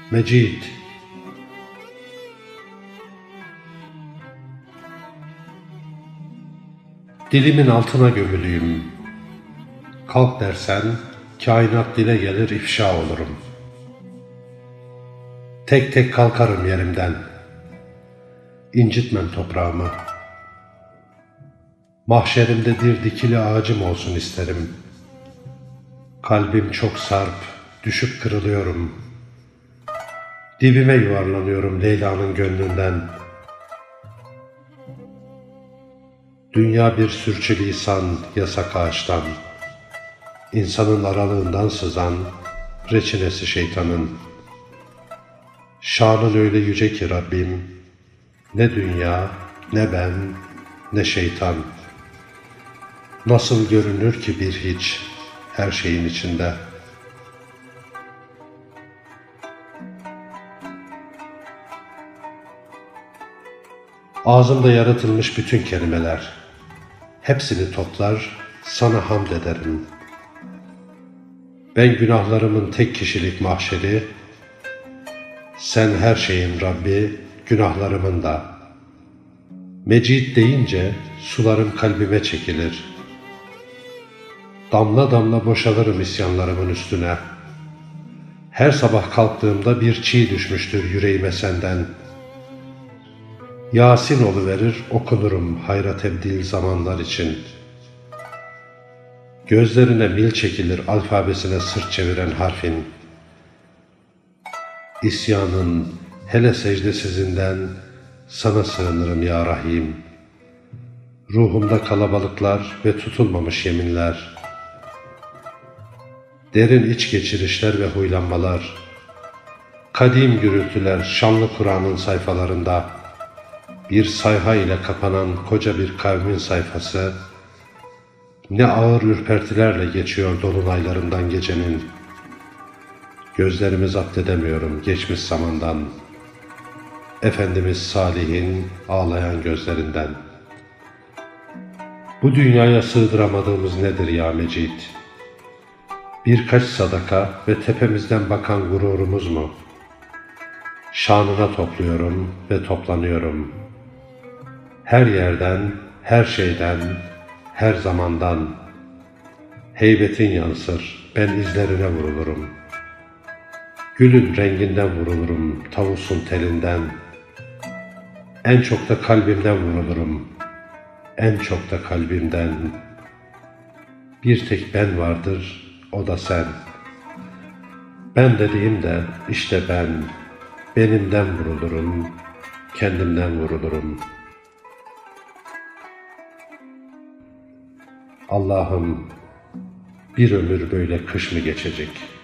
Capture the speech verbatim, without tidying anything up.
Mecid. Dilimin altına gömülüyüm. Kalk dersen, kainat dile gelir, ifşa olurum. Tek tek kalkarım yerimden. İncitmem toprağımı. Mahşerimde bir dikili ağacım olsun isterim. Kalbim çok sarp, düşüp kırılıyorum. Dibime yuvarlanıyorum Leyla'nın gönlünden. Dünya bir sürçülisan yasak ağaçtan, İnsanın aralığından sızan reçinesi şeytanın. Şanın öyle yüce ki Rabbim, ne dünya, ne ben, ne şeytan. Nasıl görünür ki bir hiç her şeyin içinde? Ağzımda yaratılmış bütün kelimeler, hepsini toplar, sana hamd ederim. Ben günahlarımın tek kişilik mahşeri, sen her şeyin Rabbi, günahlarımın da. Mecid deyince sularım kalbime çekilir. Damla damla boşalırım isyanlarımın üstüne. Her sabah kalktığımda bir çiğ düşmüştür yüreğime senden. Yasin oluverir, okunurum hayra tebdil zamanlar için. Gözlerine mil çekilir alfabesine sırt çeviren harfin. İsyanın, hele secdesizinden sana sığınırım ya Rahim. Ruhumda kalabalıklar ve tutulmamış yeminler. Derin iç geçirişler ve huylanmalar. Kadim gürültüler şanlı Kur'an'ın sayfalarında. Bir sayha ile kapanan koca bir kavmin sayfası. Ne ağır ürpertilerle geçiyor dolunaylarından gecenin. Gözlerimi zapt edemiyorum geçmiş zamandan. Efendimiz Salih'in ağlayan gözlerinden. Bu dünyaya sığdıramadığımız nedir ya Mecid? Birkaç sadaka ve tepemizden bakan gururumuz mu? Şanına topluyorum ve toplanıyorum. Her yerden, her şeyden, her zamandan. Heybetin yansır, ben izlerine vurulurum. Gülün renginden vurulurum, tavusun telinden. En çok da kalbimden vurulurum, en çok da kalbimden. Bir tek ben vardır, o da sen. Ben dediğim de işte ben, benimden vurulurum, kendimden vurulurum. Allah'ım, bir ömür böyle kış mı geçecek?